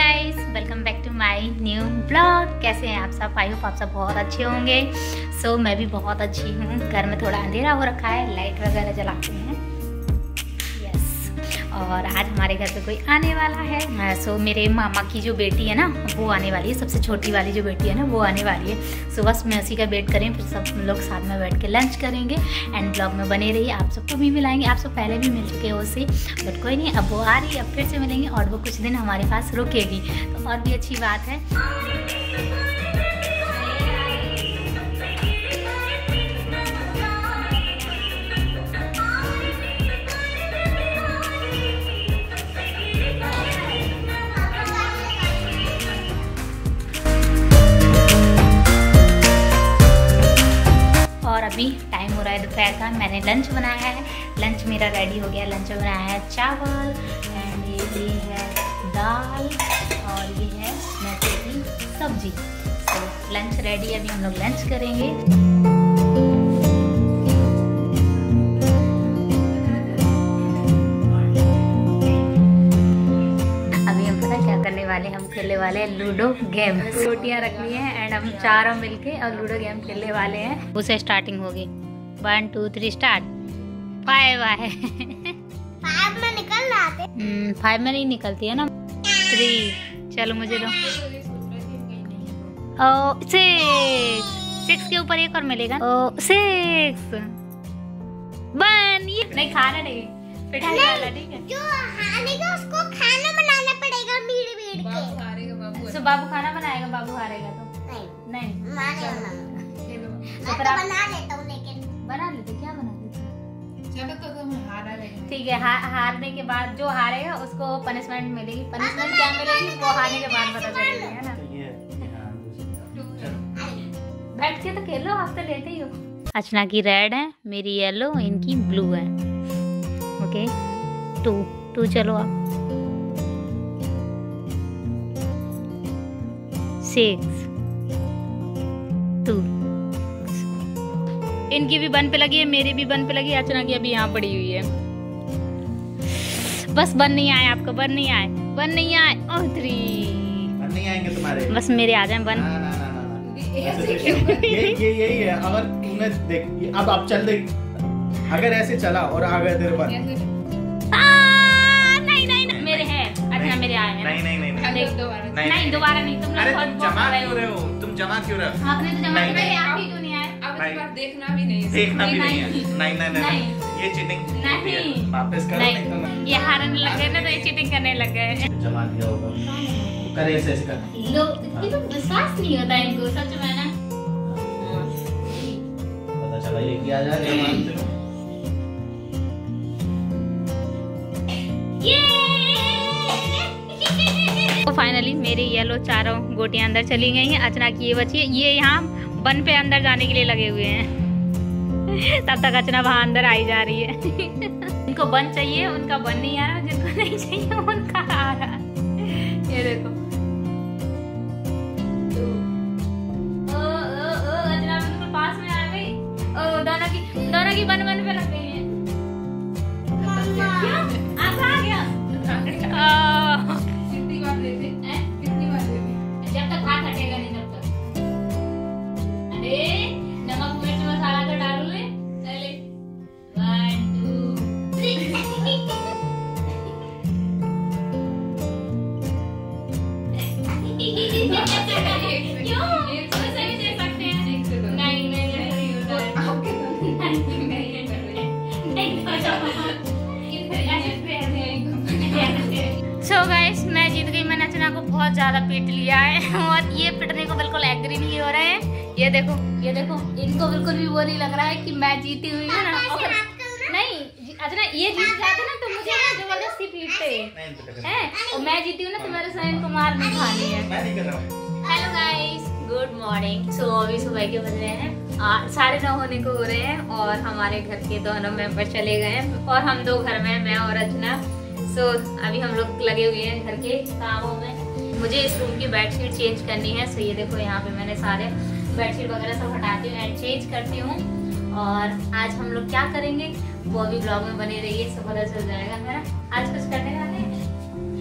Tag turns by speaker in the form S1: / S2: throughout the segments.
S1: Guys, welcome back to my new blog. कैसे हैं आप सब? आई होप आप सब बहुत अच्छे होंगे। मैं भी बहुत अच्छी हूँ। घर में थोड़ा अंधेरा हो रखा है, लाइट वगैरह जलाते हैं। यस, और आज हमारे घर पे कोई आने वाला है। मेरे मामा की जो बेटी है ना, वो आने वाली है। सबसे छोटी वाली जो बेटी है ना, वो आने वाली है। बस मैं उसी का वेट करें, फिर सब लोग साथ में बैठ के लंच करेंगे। एंड ब्लॉग में बने रहिए। आप सबको भी मिलाएंगे। आप सब पहले भी मिल चुके हो उससे, बट कोई नहीं, अब वो आ रही है, अब फिर से मिलेंगे। और वो कुछ दिन हमारे पास रुकेगी, तो और भी अच्छी बात है। और अभी टाइम हो रहा है दोपहर का। मैंने लंच बनाया है। लंच मेरा रेडी हो गया। लंच में बनाया है चावल, एंड ये है दाल, और ये है मैथे की सब्जी। लंच रेडी है, अभी हम लोग लंच करेंगे। हम खेलने वाले हैं लूडो गेम। रोटियां रखनी है एंड हम चारों मिलके और लूडो गेम खेलने वाले हैं। उसे स्टार्टिंग होगी 1 2 3 स्टार्ट। 5 है।
S2: 5 में निकल जाते।
S1: 5 में नहीं निकलती है ना। 3 चलो मुझे दो। 6 के ऊपर एक और मिलेगा। 6 1 ये नहीं खाना, नहीं पिटाई वाला, ठीक है।
S2: जो हारेगा उसको खाना बनाना पड़ेगा मीट के।
S1: बाबू खाना बनाएगा। बाबू हारेगा तो नहीं
S2: तो बना लेता हूँ, लेकिन
S1: बना लेते। क्या बना लेते?
S3: चलो तो तुम हारा रहेगा।
S1: ठीक है। हारने के बाद जो हारेगा उसको पनिशमेंट मिलेगी। पनिशमेंट क्या मिलेगी वो हारने के बाद पता चलेगी, है ना। बैठ के तो खेलो, आप तो लेते ही हो। अर्चना की रेड है, मेरी येलो, इनकी ब्लू है। ओके 2 चलो आप। 6 2 इनकी भी बन पे लगी है, मेरी भी बन पे लगी है। अर्चना की अभी यहाँ पड़ी हुई है। बस बन नहीं आए आपको, बन नहीं आए। 3
S3: नहीं आएंगे तुम्हारे।
S1: बस मेरे आ जाए बन।
S3: यही है। अगर तूने देख अब चल देख, अगर ऐसे चला और आ गए तेरे पास।
S1: नहीं मेरे है। अच्छा मेरे आए हैं। नहीं दोबारा नहीं। तुम
S3: अरे तुम जमा क्यों रहे हो? तुम जमा क्यों रहे हो?
S1: आपने तो जमा किया, आप ही तो नहीं आए।
S3: अब
S4: देखना भी नहीं
S3: है। नहीं, ये चीटिंग
S1: नहीं।
S3: वापस करो, नहीं तो
S1: ये हारने लग गए ना, तो ये चीटिंग करने लग गए।
S3: जमा दिया होगा, करे ऐसे कर।
S1: लोग तो विश्वास नहीं होता इनको, सच में ना।
S3: पता चला ये किया जा रहा है।
S1: तो फाइनली मेरी येलो चारों गोटियां अंदर चली गई हैं। अर्चना की ये बची है। ये यहाँ बन पे अंदर जाने के लिए लगे हुए हैं। तब तक अर्चना वहां अंदर आई जा रही है। इनको बन चाहिए, उनका बन नहीं आ रहा। जिनको नहीं चाहिए उनका आ रहा। ये देखो, अर्चना बिल्कुल पास में आ गई। दोनों की बन पे लग गई है। आप आ गया। जब तक हाथ हटेगा नहीं तब तक। अरे नमक मिर्च मसाला तो डालो ले। चले 1 2 3 क्यों? ऐसे भी दे सकते हैं। नहीं सो गाइस, मैं जीत गई। मैंने अर्चना को बहुत ज्यादा पीट लिया है और ये पिटने को बिल्कुल एग्री नहीं हो रहे हैं। ये देखो इनको बिल्कुल भी वो नहीं लग रहा है कि मैं जीती हुई हूँ ना। नहीं अर्चना, ये जीत जाते ना तो मुझे ना जबरदस्ती पीटते हैं, और मैं जीती हूँ ना तो मेरे साथ इनको मार नहीं खानी है। Hello guys, good morning. अभी सुबह के बज रहे हैं 9:30 होने को हो रहे हैं, और हमारे घर के दोनों मेंबर चले गए हैं और हम 2 घर में, मैं और अर्चना। अभी हम लोग लगे हुए हैं घर के कामों में। मुझे इस रूम की बेडशीट चेंज करनी है। ये देखो यहाँ पे मैंने सारे बेडशीट वगैरह सब हटाती हूँ एंड चेंज करती हूँ। और आज हम लोग क्या करेंगे वो अभी ब्लॉग में बने रहिए, सब पता चल जाएगा। मेरा आज कुछ करने वाले हैं। आज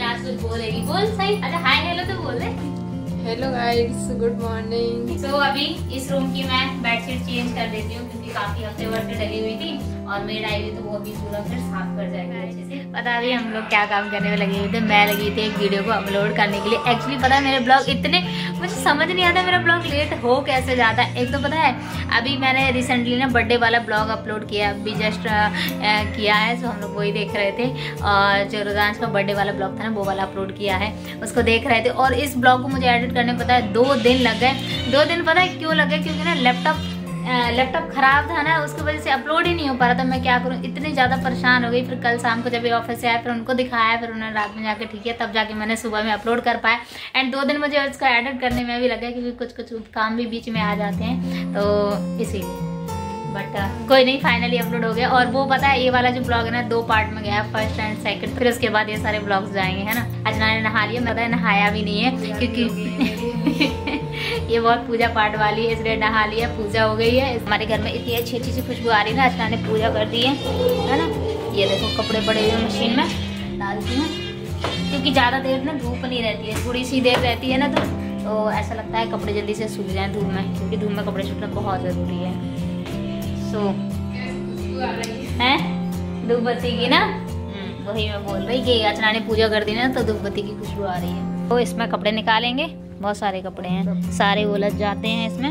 S1: आज कुछ बोलेगी, बोल सही। अच्छा हाय हेलो तो बोल दे।
S4: Hello guys, good morning.
S1: तो अभी इस रूम की मैं बेडशीट चेंज कर देती हूँ क्योंकि काफी हफ्ते भर से डली हुई थी और मेड आई हुई तो वो अभी पूरा फिर साफ कर जाएगा अच्छे से। पता अभी हम लोग क्या काम करने में लगे हुए थे। मैं लगी थी एक वीडियो को अपलोड करने के लिए। एक्चुअली पता है मेरे ब्लॉग इतने, मुझे समझ नहीं आता मेरा ब्लॉग लेट हो कैसे जाता है। एक तो पता है अभी मैंने रिसेंटली ना बर्थडे वाला ब्लॉग अपलोड किया, अभी जस्ट किया है, तो हम लोग वही देख रहे थे। और जो रुदांश का बर्थडे वाला ब्लॉग था ना वो वाला अपलोड किया है, उसको देख रहे थे। और इस ब्लॉग को मुझे एडिट करने पता है 2 दिन लग गए। 2 दिन पता है क्यों लग गए, क्योंकि ना लैपटॉप खराब था ना, उसकी वजह से अपलोड ही नहीं हो पा रहा था। मैं क्या करूं, इतनी ज़्यादा परेशान हो गई। फिर कल शाम को जब ये ऑफिस से आया फिर उनको दिखाया, फिर उन्होंने रात में जाके ठीक है तब जाके मैंने सुबह में अपलोड कर पाया। एंड 2 दिन मुझे उसको एडिट करने में भी लगा क्योंकि कुछ काम भी बीच में आ जाते हैं, तो इसीलिए। बट कोई नहीं, फाइनली अपलोड हो गया। और वो पता है ये वाला जो ब्लॉग है ना 2 पार्ट में गया, फर्स्ट एंड सेकंड, फिर उसके बाद ये सारे ब्लॉग्स जाएंगे, है ना। आज ने नहा लिया, मैं पता नहाया भी नहीं है क्योंकि ये बहुत पूजा पाठ वाली है, इसलिए नहा लिया, पूजा हो गई है। हमारे घर में इतनी अच्छी अच्छी सी खुशबू आ रही है ना, आज ने पूजा कर दी है ना। ये देखो कपड़े पड़े हुए मशीन में डालती हूँ क्योंकि ज़्यादा देर ना धूप नहीं रहती है, थोड़ी सी देर रहती है ना तो ऐसा लगता है कपड़े जल्दी से सूख जाएं धूप में, क्योंकि धूप में कपड़े सूखना बहुत ज़रूरी है। सो है धूप बत्ती की ना, वही मैं बोल रही कि अर्चना ने पूजा कर दी ना तो धूप बत्ती की खुशबू आ रही है। तो इसमें कपड़े निकालेंगे, बहुत सारे कपड़े हैं, सारे उलझ जाते हैं इसमें।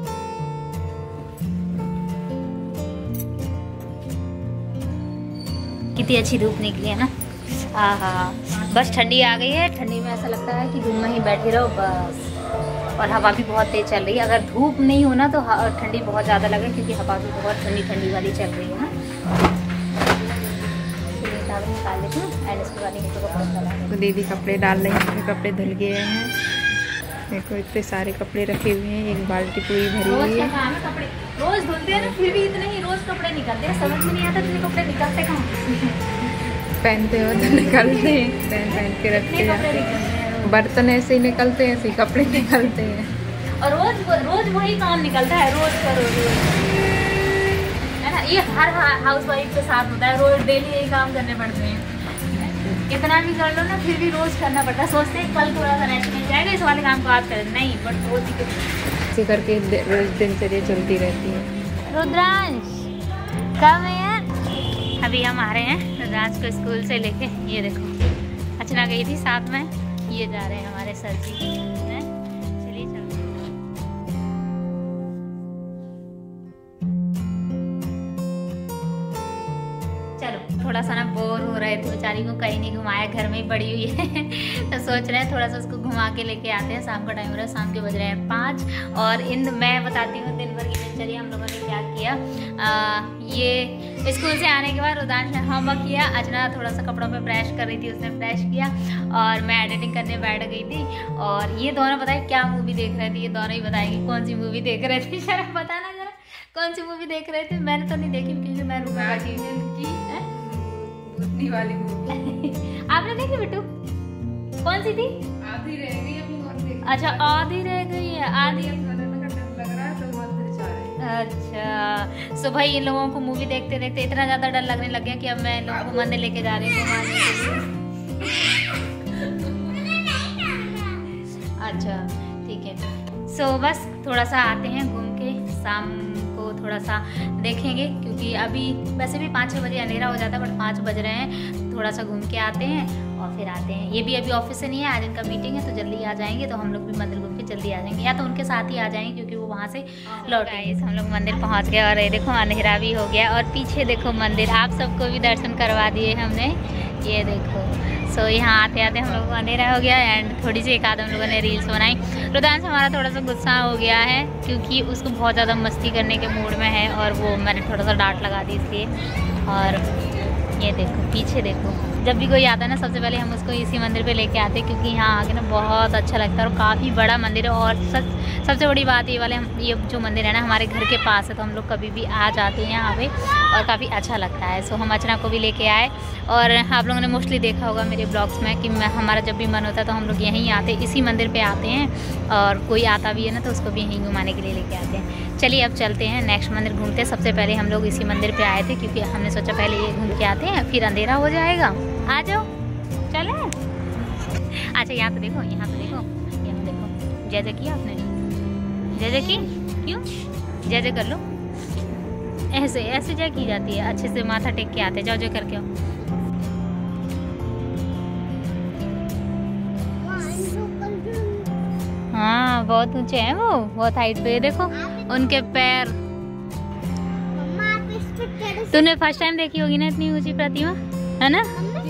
S1: कितनी अच्छी धूप निकली है ना। हाँ, बस ठंडी आ गई है। ठंडी में ऐसा लगता है कि धूप में ही बैठे रहो बस। और हवा भी बहुत तेज चल रही है। अगर धूप नहीं हो ना तो ठंडी बहुत ज़्यादा लगे क्योंकि हवा भी बहुत ठंडी ठंडी वाली चल रही है ना। निकाल देती हूँ एंड इसके बाद
S4: तो दीदी कपड़े डाल रही है, कपड़े धुल गए हैं। देखो इतने सारे कपड़े रखे हुए हैं, एक बाल्टी पूरी भरी हुई है।
S1: कपड़े रोज धुलते हैं ना, फिर भी इतने ही रोज कपड़े निकलते हैं, समझ में नहीं आता इतने कपड़े निकलते कहाँ।
S4: पहनते हो तो निकलते हैं, पहन के रखते हैं। बर्तन ऐसे ही निकलते हैं, ऐसे ही कपड़े निकलते हैं।
S1: और रोज वही काम निकलता है, रोज करो है ना। ये हर हाउस वाइफ के साथ होता है, रोज डेली यही काम करने पड़ते हैं। कितना भी कर लो ना फिर भी रोज करना पड़ता है। सोचते हैं कल थोड़ा सा रेस्ट मिल जाएगा, इस वाले काम को आज करें, नहीं बट रोज ही
S4: ऐसे करके रोज दिनचर्या चलती रहती है।
S1: रुद्रांश कब है यार? अभी हम आ रहे हैं रुद्रांश को स्कूल से लेके। ये देखो अर्चना गई थी साथ में, ये जा रहे हैं हमारे सर जी। चलिए चलते हैं। चलो थोड़ा सा ना बोर हो रहे थे, बेचारी को कहीं नहीं घुमाया, घर में ही पड़ी हुई है तो सोच रहे हैं थोड़ा सा उसको घुमा के लेके आते हैं। शाम का टाइम हो रहा है, शाम के बज रहे हैं 5। और मैं बताती हूँ दिन भर की दिनचर्या हम लोगों ने क्या किया। ये स्कूल से आने के बाद रुदांश ने होमवर्क किया, अर्चना थोड़ा सा कपड़ों पे प्रेस कर रही थी, उसने प्रेस किया और मैं एडिटिंग करने बैठ गई थी। और ये दोनों बताए क्या मूवी देख रहे थे, ये दोनों ही बताएंगे कौन सी मूवी देख रहे थे। जरा बताना जरा कौन सी मूवी देख रहे थे। मैंने तो नहीं देखी क्योंकि मैं रूम में बैठी
S4: भूतनी वाली मूवी
S1: आपने देखी बिट्टू? कौन सी थी?
S4: आधी रह गई अभी।
S1: अच्छा आधी रह गई है, आधी
S4: लग रहा है तो मंदिर जा रहे हैं।
S1: अच्छा सो भाई इन लोगों को मूवी देखते देखते इतना ज्यादा डर लगने लग गया कि अब मैं इन लोगों को मंदिर लेके जा रही हूँ घुमाने के लिए। अच्छा ठीक है। सो बस थोड़ा सा आते हैं घूम के, शाम को थोड़ा सा देखेंगे क्योंकि अभी वैसे भी 5-6 बजे अंधेरा हो जाता है, बट 5 बज रहे हैं। थोड़ा सा घूम के आते हैं और फिर आते हैं। ये भी अभी ऑफिस से नहीं है, आज इनका मीटिंग है तो जल्दी आ जाएंगे, तो हम लोग भी मंदिर घूम के जल्दी आ जाएंगे, या तो उनके साथ ही आ जाएंगे क्योंकि वो वहाँ से लौट आए। हम लोग मंदिर पहुँच गए और ये देखो अंधेरा भी हो गया और पीछे देखो मंदिर, आप सबको भी दर्शन करवा दिए हमने। ये देखो सो यहाँ आते आते हम लोग को अंधेरा हो गया एंड थोड़ी सी एक आध हम लोगों ने रील्स बनाई। रुदांश हमारा थोड़ा सा गुस्सा हो गया है क्योंकि उसको बहुत ज़्यादा मस्ती करने के मूड में है और वो मैंने थोड़ा सा डांट लगा दी इसलिए। और ये देखो पीछे देखो, जब भी कोई आता है ना सबसे पहले हम उसको इसी मंदिर पे लेके आते हैं क्योंकि यहाँ आके ना बहुत अच्छा लगता है और काफ़ी बड़ा मंदिर है। और सबसे बड़ी बात ये जो मंदिर है ना हमारे घर के पास है, तो हम लोग कभी भी आ जाते हैं यहाँ पे और काफ़ी अच्छा लगता है। सो हम अर्चना को भी लेके आए और आप लोगों ने मोस्टली देखा होगा मेरे ब्लॉग्स में कि हमारा जब भी मन होता है तो हम लोग यहीं आते, इसी मंदिर पर आते हैं और कोई आता भी है ना तो उसको भी यहीं घुमाने के लिए लेके आते हैं। चलिए अब चलते हैं नेक्स्ट मंदिर घूमते हैं। सबसे पहले हम लोग इसी मंदिर पे आए थे क्योंकि हमने सोचा पहले ये घूम के आते हैं फिर अंधेरा हो जाएगा। आ जाओ चले अच्छा यहाँ पे देखो, यहाँ पे देखो, यहाँ देखो। जय जय किया आपने? जय जय की? क्यों? जय जय कर लो। ऐसे ऐसे जय की जाती है। अच्छे से माथा टेक के आते। जाओ जय करके आओ। हाँ बहुत ऊंचे हैं वो, बहुत हाइट पे। देखो उनके पैर। तूने फर्स्ट टाइम देखी होगी ना इतनी ऊंची प्रतिमा, है ना?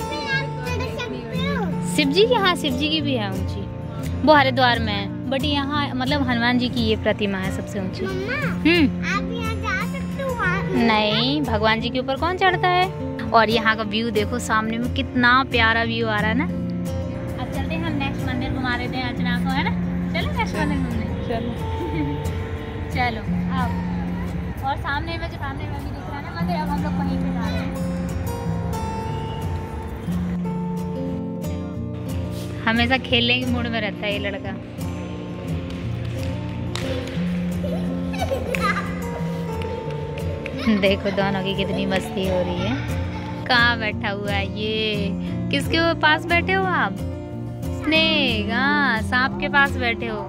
S1: शिव जी की? हाँ शिव जी की भी है ऊंची, वो हरिद्वार में है। बट यहाँ मतलब हनुमान जी की ये प्रतिमा है सबसे ऊंची। नहीं, भगवान जी के ऊपर कौन चढ़ता है? और यहाँ का व्यू देखो, सामने में कितना प्यारा व्यू आ रहा है ना। अब चलते हैं हम नेक्स्ट मंदिर घुमा देते हैं अर्चना को, है ना? चलो नेक्स्ट मंदिर घूमने।
S4: चलो
S1: चलो आओ। और सामने में जो सामने में भी दिख रहा है ना मंदिर, अब हम लोग वहीं पे जा रहे हैं। हमेशा खेलने के मूड में रहता है ये लड़का। देखो दोनों की कितनी मस्ती हो रही है। कहाँ बैठा हुआ है ये? किसके पास बैठे हो आप? स्नेक। हाँ सांप के पास बैठे हो।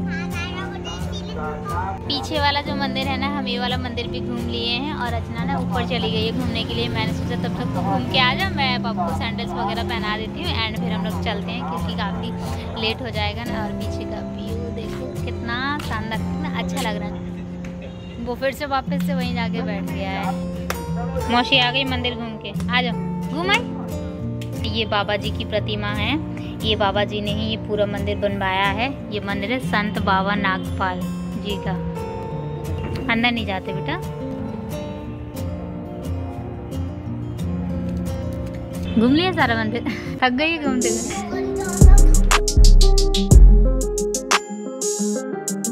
S1: पीछे वाला जो मंदिर है ना, हम ये वाला मंदिर भी घूम लिए हैं। और अर्चना ना ऊपर चली गई है घूमने के लिए। मैंने सोचा तब तक तो घूम के आ जा, मैं पापा को सैंडल्स वगैरह पहना देती हूँ एंड फिर हम लोग चलते हैं, क्योंकि काफ़ी लेट हो जाएगा ना। और पीछे का व्यू देखो कितना शानदार, कितना अच्छा लग रहा है। वो फिर से वापस से वहीं जाके बैठ गया है। मौसी आ गई मंदिर घूम के। आ जाओ घूम आई। ये बाबा जी की प्रतिमा है। ये बाबा जी ने ही ये पूरा मंदिर बनवाया है। ये मंदिर है संत बाबा नागपाल जी का। अंदर नहीं जाते बेटा। घूम लिया सारा मंदिर? थक गई घूमते हुए।